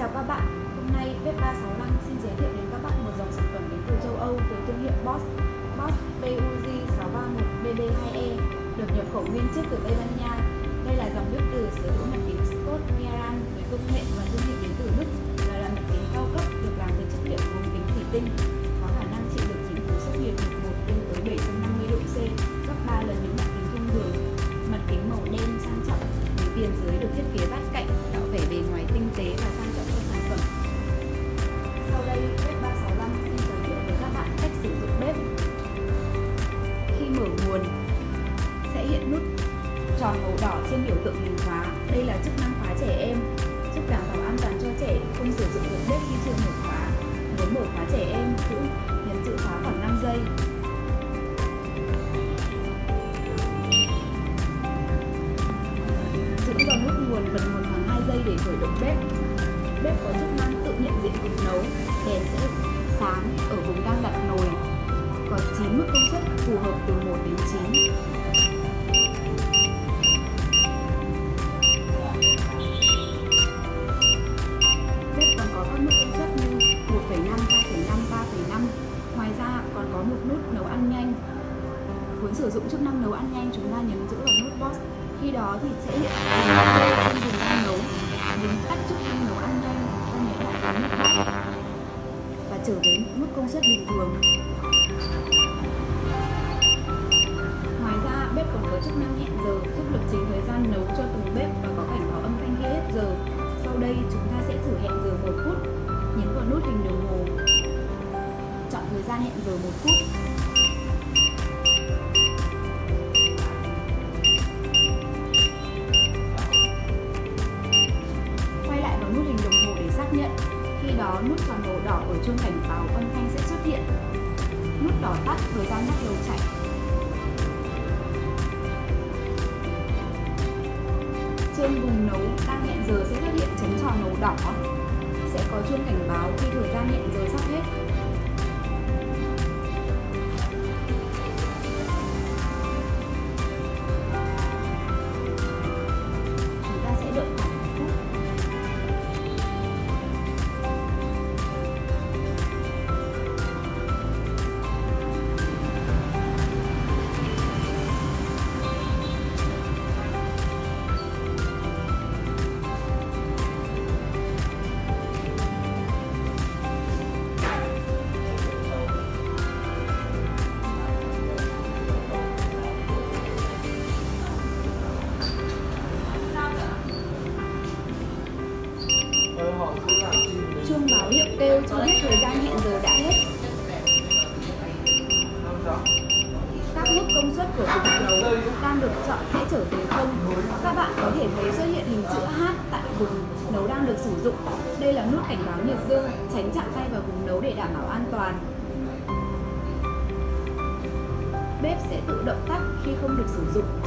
chào các bạn, hôm nay bếp 365 xin giới thiệu đến các bạn một dòng sản phẩm đến từ châu Âu từ thương hiệu Bosch PUJ 631BB2E được nhập khẩu nguyên chiếc từ Tây Ban Nha. Đây là dòng bếp từ sở hữu mặt kính Scott Miran với công nghệ và thương hiệu đến từ Đức, là mặt kính cao cấp được làm từ chất liệu gốm kính thủy tinh, có khả năng chịu được những cú sốc nhiệt đột ngột lên tới 750 độ C, gấp 3 lần những mặt kính thông thường. Mặt kính màu đen sang trọng với viền dưới được thiết kế vát cạnh, tạo vẻ bề ngoài tinh tế và sang trọng cho sản phẩm. Sau đây, bếp 365 xin giới thiệu với các bạn cách sử dụng bếp. Khi mở nguồn, sẽ hiện nút tròn màu đỏ trên biểu tượng hình khóa. Đây là chức năng khóa trẻ em, giúp đảm bảo an toàn cho trẻ không sử dụng được bếp khi chưa mở khóa. Muốn mở khóa trẻ em cũng nhấn chữ khóa khoảng 5 giây. Giữ vào nút nguồn, bật nguồn khoảng 2 giây để khởi động bếp. Bếp có chức năng tự nhận diện vùng nấu, đèn sẽ sáng ở vùng đang đặt nồi. Có 9 mức công suất phù hợp từ 1 đến 9. Bếp còn có các mức công suất như 1,5, 2,5, 3,5. Ngoài ra còn có một nút nấu ăn nhanh. Muốn sử dụng chức năng nấu ăn nhanh, chúng ta nhấn giữ vào nút Bosch. Khi đó thì sẽ hiện trên vùng đang nấu. Nhấn tắt chức năng nấu ăn nhanh, ta nhấn lại nút Bosch và trở về mức công suất bình thường. Ngoài ra, bếp còn có chức năng hẹn giờ, giúp lập trình thời gian nấu cho từng bếp và có cảnh báo âm thanh khi hết giờ. Sau đây, chúng ta sẽ thử hẹn giờ 1 phút. Nhấn vào nút hình đồng hồ, chọn thời gian hẹn giờ 1 phút. Quay lại vào nút hình đồng hồ để xác nhận. Khi đó, nút tròn màu đỏ ở chuông cảnh báo âm thanh sẽ xuất hiện. Nút đỏ tắt, thời gian bắt đầu chạy. Trên vùng nấu đang hẹn giờ sẽ xuất hiện chấm tròn màu đỏ, sẽ có chuông cảnh báo khi thời gian hẹn giờ sắp hết. Chúng ta sẽ đợi khoảng 1 phút. Chuông báo hiệu kêu cho biết thời gian hẹn giờ đã hết. Các mức công suất của vùng nấu đang được chọn sẽ trở về 0. Các bạn có thể thấy xuất hiện hình chữ H tại vùng nấu đang được sử dụng. Đây là nút cảnh báo nhiệt dương, tránh chạm tay vào vùng nấu để đảm bảo an toàn. Bếp sẽ tự động tắt khi không được sử dụng.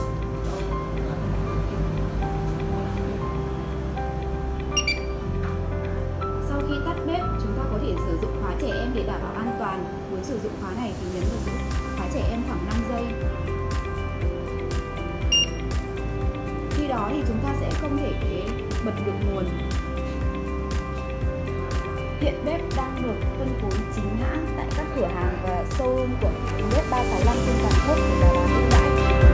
Sau khi tắt bếp, chúng ta có thể sử dụng khóa trẻ em để đảm bảo an toàn. Muốn sử dụng khóa này thì nhấn vào khóa trẻ em khoảng 5 giây. Khi đó thì chúng ta sẽ không thể bật được nguồn. Hiện bếp đang được phân phối chính hãng tại các cửa hàng và showroom của bếp 365 trên toàn quốc để giá bán ưu đãi.